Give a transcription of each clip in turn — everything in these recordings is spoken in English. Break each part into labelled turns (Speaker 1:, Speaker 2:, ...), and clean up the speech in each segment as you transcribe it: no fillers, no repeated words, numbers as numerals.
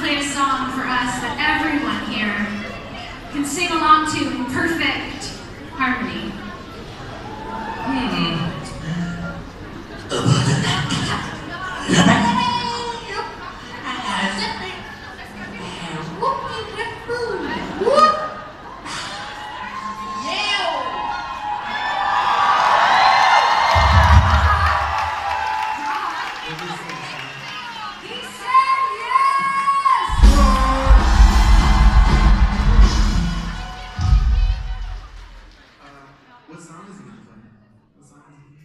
Speaker 1: play a song for us that everyone here can sing along to in perfect harmony.
Speaker 2: What song is he gonna play? What song is he?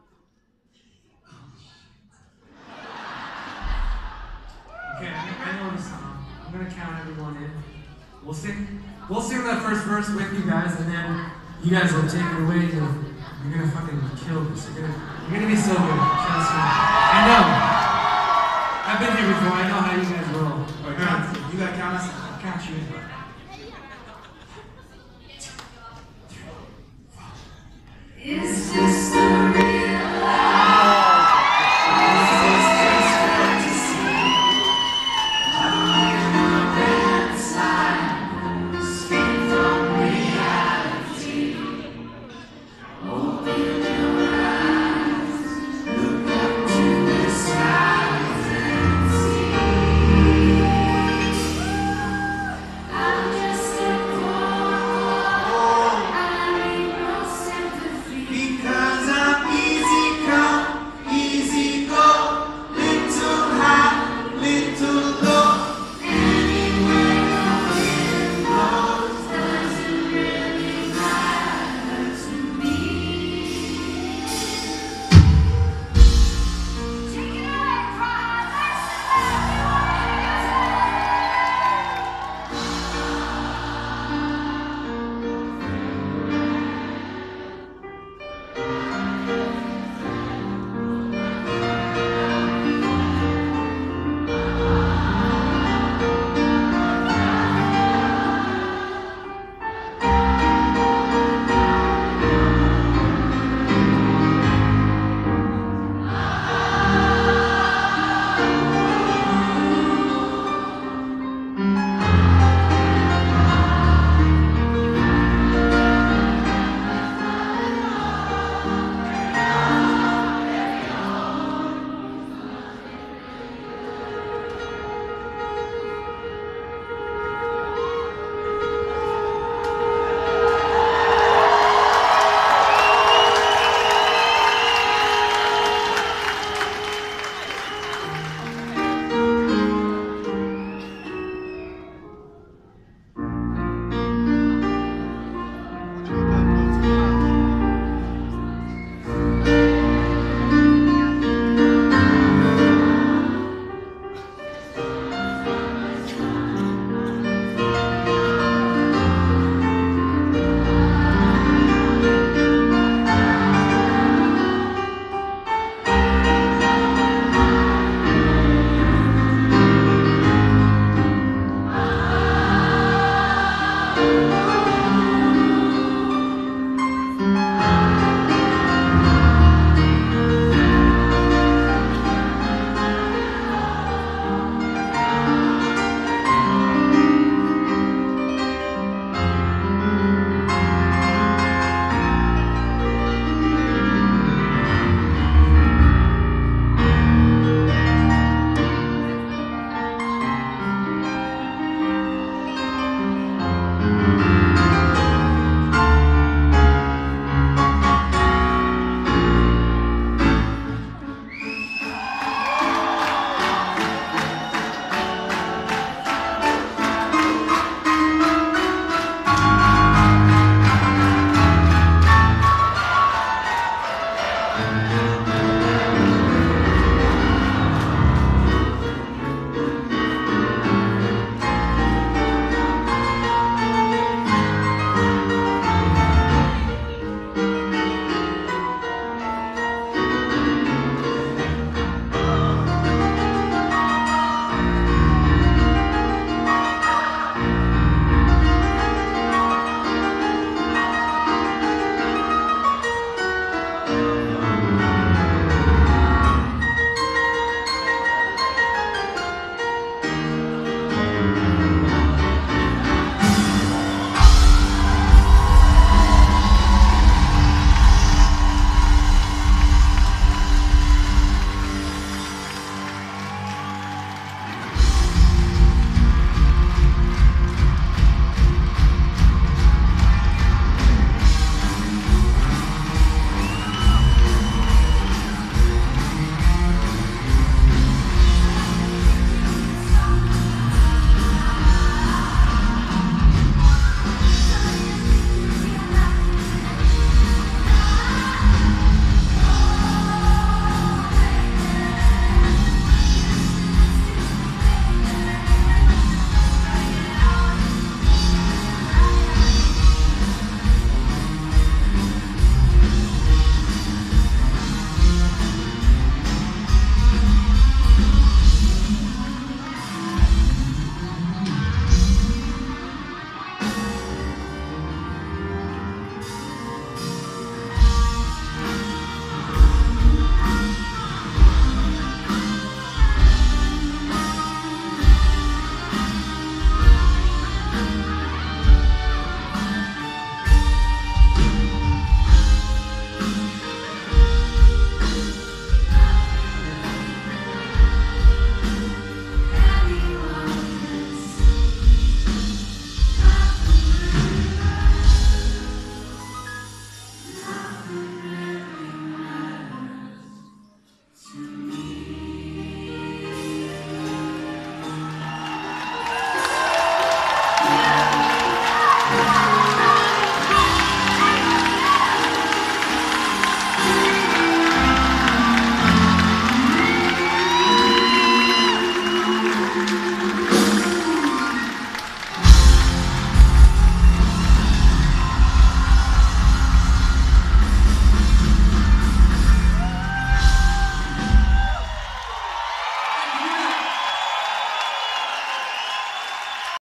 Speaker 2: Okay, I know the song. I'm gonna count everyone in. We'll sing that first verse with you guys, and then you guys will take it away. You're gonna fucking kill this. You're gonna be so good. Trust me. I know. I've been here before. I know how you guys roll. Alright, you gotta count us. I'll count you in.